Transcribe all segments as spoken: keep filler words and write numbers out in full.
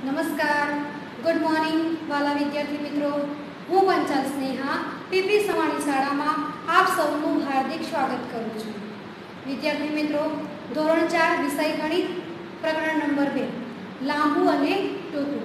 नमस्कार, good morning वाला विद्यार्थी मित्रों। हूँ पंचाल स्नेहा पीपी सवाणी शाला में आप सबनु हार्दिक स्वागत करूँ छूँ। विद्यार्थी मित्रों, धोरण चार विषय गणित प्रकरण नंबर बे लांबू अने टूंकू।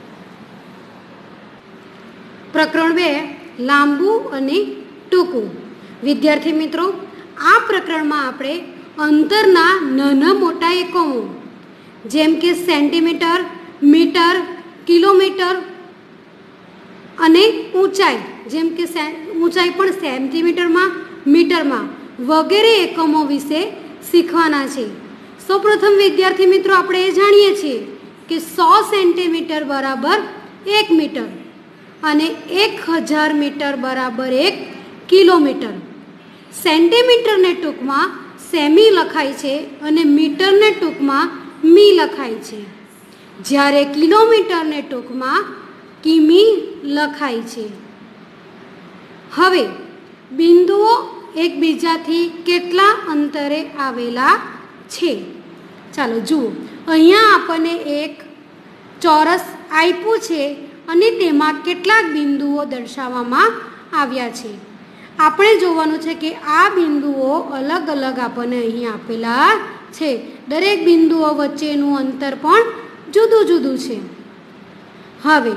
प्रकरण बे लांबू अने टूंकू। विद्यार्थी मित्रों, आ प्रकरण में आपणे अंतरना नाना मोटा एकमो जेम के सेंटीमीटर, मीटर, किलोमीटर अने ऊंचाई जेम के ऊंचाई पण सेंटीमीटर में, मीटर में वगैरह एकमों विषे शीखवाना छे। सौ प्रथम विद्यार्थी मित्रों, आपणे ए जाणीए छीए कि सौ सेंटीमीटर बराबर एक मीटर अने एक हज़ार मीटर बराबर एक किलोमीटर। सेंटीमीटर ने टूंक में सेमी लखाय छे अने मीटर ने टूंक में मी लखाय छे, ज्यारे किलोमीटर ने टूंक में किमी लखाय छे। हवे बिंदुओ एकबीजाथी केटला अंतरे आवेला छे? चालो जुओ, अहींया आपणे एक चौरस आप्युं छे अने तेमां केटलाक बिंदुओ दर्शाववामां आव्या छे। आपणे जोवानुं छे कि आ बिंदुओ अलग अलग आपणे अहीं आपेला छे। दरेक बिंदुओ वच्चेनुं अंतर पण जुदुं जुदुं छे। हवे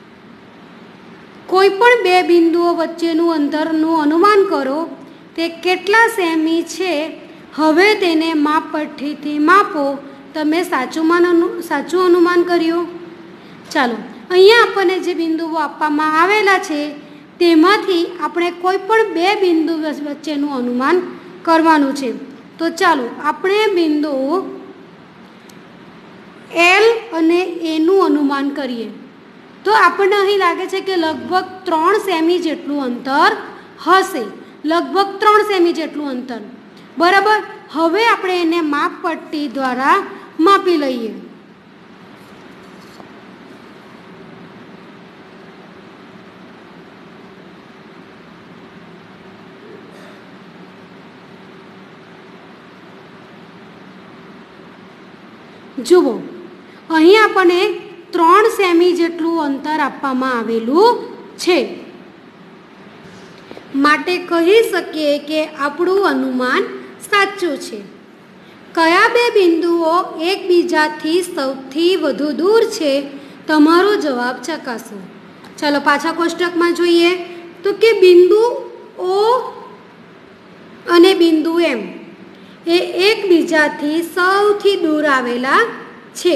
कोईपण बे बिंदुओ वच्चेनुं अंतरनुं अनुमान करो ते केटला सेमी छे। हवे तेने मापपट्टीथी मापो। तमे साचुं मान साचुं अनुमान कर्युं। चालो, अहींया आपणे जे बिंदुओ आपवामां आवेला छे तेमांथी आपणे कोईपण बे बिंदु वच्चेनुं अनुमान करवानुं छे। तो चालो आपणे बिंदु एल अने ए नुं अनुमान करीए। तो आपणे अहीं लागे छे कि लगभग त्रण सेमी जेटलुं अंतर हशे। लगभग त्रण सेमी जेटलुं अंतर, बराबर। हवे आपणे एने मापपट्टी द्वारा मापी लईए। जुओ, अहीं आपणे त्रण सेमी जेटलुं अंतर आपवामां आवेलुं छे, माटे कही शकीए कि आपणुं अनुमान साचुं छे। कया बे बिंदुओ एकबीजाथी सौथी वधु दूर छे? तमारो जवाब चकासो। चलो पाछा कोष्टकमां जोईए तो कि बिंदु ओ अने बिंदु एम ए एकबीजाथी सौथी दूर आवेला छे।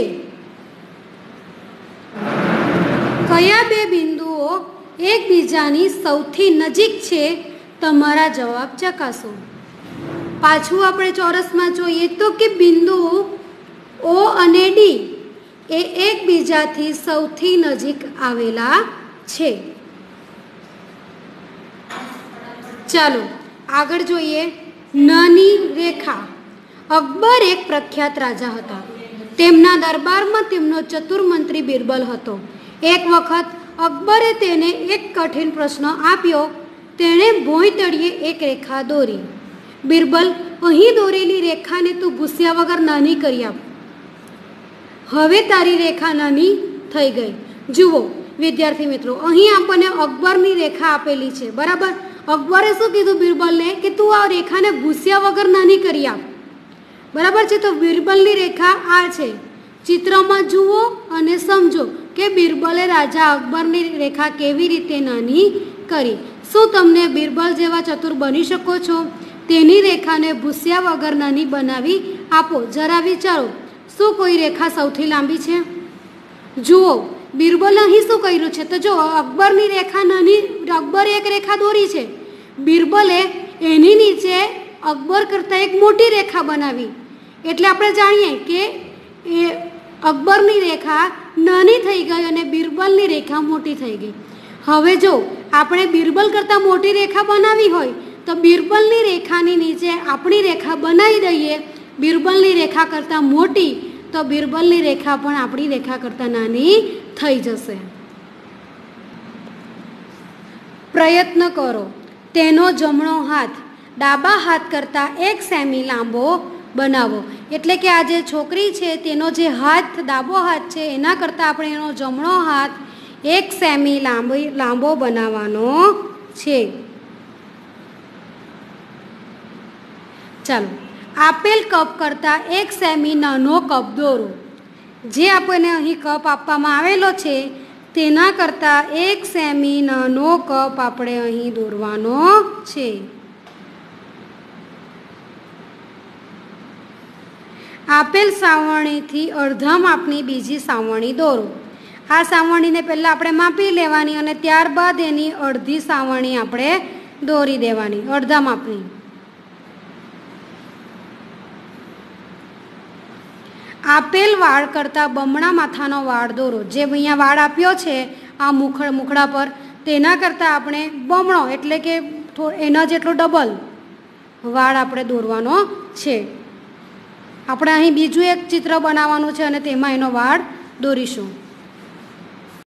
कया बे बिंदुओ एकबीजानी सौथी नजीक छे? तमारा जवाब चकासो। पाछुं आपणे चौरसमां जोईए तो कि बिंदु ओ अने डी ए एकबीजाथी सौथी नजीक आवेला छे। चालो आगळ जोईए। नानी रेखा। अकबर एक प्रख्यात राजा हता। तेमना दरबारमां तेमनो चतुर मंत्री बीरबल हतो। एक वखत अकबरे तेने एक कठिन प्रश्न आप्यो। तेणे भोंय तळिये एक रेखा दोरी। बीरबल, अहीं दोरेली रेखाने तू भूस्या वगर नानी करी आप। हवे तारी रेखा नानी थई गई। जुओ विद्यार्थी मित्रों, अहीं आपणे अकबरनी रेखा आपेली छे, बराबर। अकबरे शुं कीधुं बीरबलने कि तू आ रेखाने भूस्या वगर नानी करी आप, बराबर छे। तो बीरबलनी रेखा आ छे। चित्रमां जुओ अने समझो कि बीरबले राजा अकबरनी रेखा केवी रीते नानी करी। शुं तमने बीरबल जेवा चतुर बनी शको छो? तेनी रेखाने भूस्या वगर नानी बनावी आपो। जरा विचारो, शुं कोई रेखा सौथी लांबी छे? जुओ, बीरबल अहीं शुं कर्युं छे? तो जो अकबरनी रेखा नानी, अकबरे एक रेखा दोरी छे, बीरबले एनी नीचे अकबर करता एक मोटी रेखा बनावी। एटले आपणे जाणीए के ए अकबरनी रेखा नानी थई गई अने बीरबलनी रेखा मोटी थई गई। हवे जो आपणे बीरबल करता मोटी रेखा बनावी होय तो बीरबलनी रेखानी नीचे आपणी रेखा बनावी दईए। बीरबलनी रेखा करता मोटी तो बीरबलनी रेखा पण आपणी रेखा करता नानी थई जशे। प्रयत्न करो तेनो जमणो हाथ डाबा हाथ करता एक सेमी लांबो बनावो। એટલે કે આ જે છોકરી છે તેનો જે હાથ ડાબો હાથ છે એના કરતાં આપણે એનો જમણો હાથ એક સેમી લાંબી લાંબો બનાવવાનો છે. ચાલો, આપેલ કપ કરતાં એક સેમી નાનો કપ દોરો. જે આપણને અહીં કપ આપવામાં આવેલો છે તેના કરતાં એક સેમી નાનો કપ આપણે અહીં દોરવાનો છે. આપેલ સાવરણીથી અડધા માપની બીજી સાવરણી દોરો. આ સાવરણીને પહેલાં આપણે માપી લેવાની અને ત્યારબાદ એની અડધી સાવરણી આપણે દોરી દેવાની, અડધા માપની. આપેલ વાળ કરતાં બમણા માથાનો વાળ દોરો. જે અહીંયા વાળ આપ્યો છે આ મુખડ મુખડા પર, તેના કરતાં આપણે બમણો એટલે કે એના જેટલો ડબલ વાળ આપણે દોરવાનો છે. આપણે અહીં બીજું એક ચિત્ર બનાવવાનું છે અને તેમાં એનો વાળ દોરીશું.